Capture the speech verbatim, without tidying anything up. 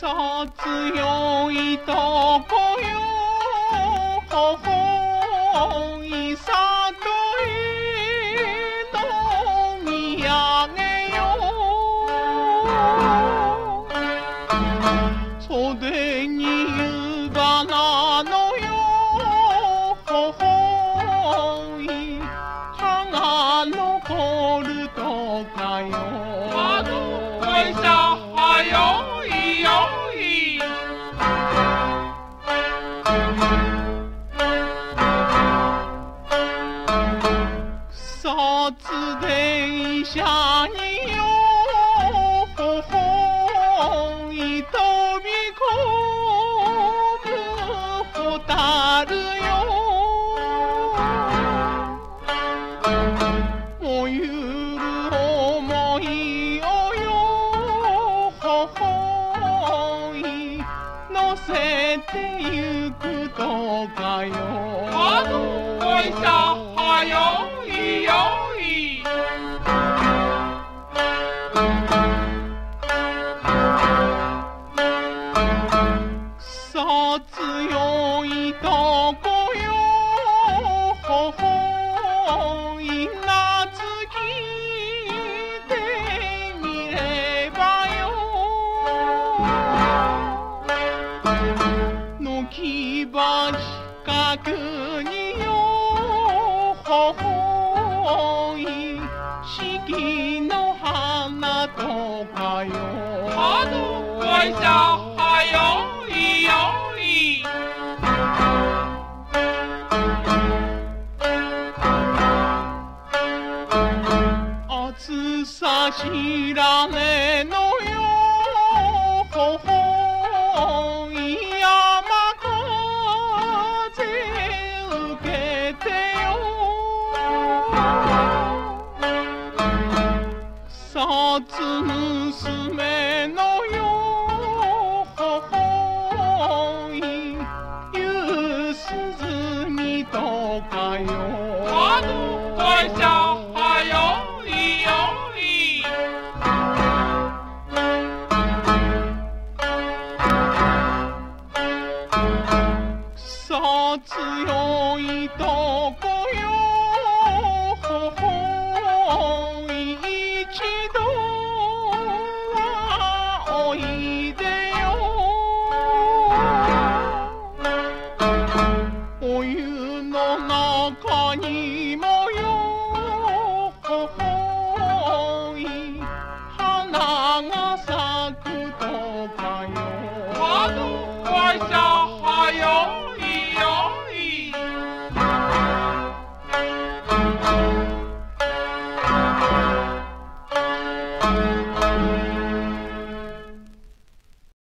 さ強いとこよほほいさとへの土産よ袖に湯花のよほほい葉が残るとかよあのおいさはよいよい草津電車によほほい飛び込むホタルよ燃ゆる想いをよほほい乗せてゆくとかよあのおいさはよいよいさあ強いとこよほほい懐きてみればよ軒場近くによほほい四季の花とかよあのおいさはよいよい暑さ知らねえのよほほい山風受けてよさつ娘のよほほい夕涼みとかよあのおいさはよいよいさあ強いとこよほほい一度はおいでよお湯の中にも